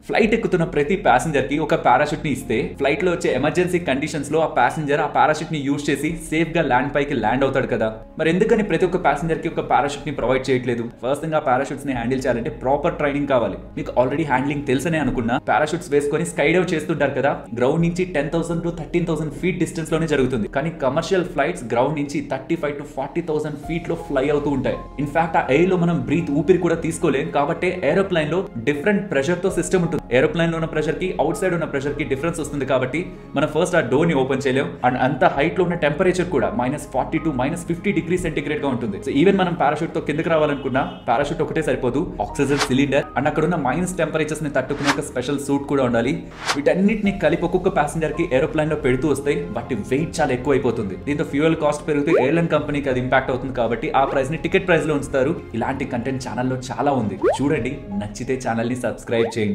Flight ఎక్కుతున్న ప్రతి passenger కి ఒక పారాషూట్ ని ఇస్తే ఫ్లైట్ లో వచ్చే ఎమర్జెన్సీ కండిషన్స్ లో ఆ ప్యాసింజర్ ఆ పారాషూట్ ని యూజ్ చేసి సేఫ్ గా ల్యాండ్ పైకి ల్యాండ్ అవుతాడు కదా. మరి ఎందుకని ప్రతి ఒక్క ప్యాసింజర్ కి ఒక పారాషూట్ ని ప్రొవైడ్ చేయట్లేదు? ఫస్ట్ థింగ్, ఆ పారాషూట్స్ ని హ్యాండిల్ చేయాలంటే ప్రాపర్ ట్రైనింగ్ కావాలి. మీకు ఆల్రెడీ హ్యాండ్లింగ్ తెలుసనే అనుకున్నా, పారాషూట్స్ వేసుకొని స్కై డైవ్ చేస్తుంటారు కదా. గ్రౌండ్ నుంచి 10,000 to 13,000 ఫీట్ డిస్టెన్స్ లోనే జరుగుతుంది. కానీ కమర్షియల్ ఫ్లైట్స్ గ్రౌండ్ నుంచి 35,000 to 40,000 ఫీట్ లో ఫ్లై అవుతూ ఉంటాయి. ఇన్ఫాక్ట్ ఆ ఎయిర్ లో మనం బ్రీత్ ఊపిరి కూడా తీసుకోలేం. కాబట్టి ఏరోప్లేన్ లో డిఫరెంట్ ప్రెషర్ తో సిస్టమ్ ఉంటుంది. ఏరోప్లేన్ లో ఉన్న ప్రెషర్ కి అవుట్ సైడ్ ఉన్న ప్రెషర్ కి డిఫరెన్స్ వస్తుంది. కాబట్టి మనం ఫస్ట్ ఆ డోర్ ని ఓపెన్ చేయలేం. అండ్ అంత హైట్ లో ఉన్న టెంపరేచర్ కూడా -40 to -50 డిగ్రీ సెంటిగ్రేడ్ గా ఉంటుంది. సో ఈవెన్ మనం పారాషూట్ తో కిందకి రావాలనుకున్నా పారాషూట్ ఒకటే సరిపోదు. ఆక్సిజన్ సిలిండర్ అండ్ అక్కడ ఉన్న మైనస్ టెంపరేచర్స్ ని తట్టుకునే ఒక స్పెషల్ సూట్ కూడా ఉండాలి. వీటన్నిటిని కలిపి ఒక్కొక్క ప్యాసింజర్ కి ఏరోప్లేన్ లో పెడుతూ వస్తే వాటి వెయిట్ చాలా ఎక్కువ అయిపోతుంది. దీంతో ఫ్యూయల్ కాస్ట్ పెరిగితే ఎయిర్లైన్ కంపెనీకి అది ఇంపాక్ట్ అవుతుంది. కాబట్టి ఆ ప్రైస్ ని టికెట్ ప్రైస్ లో ఉంచుతారు. ఇలాంటి కంటెంట్ ఛానల్లో చాలా ఉంది, చూడండి. నచ్చితే ఛానల్ ని సబ్స్క్రైబ్ చేయండి.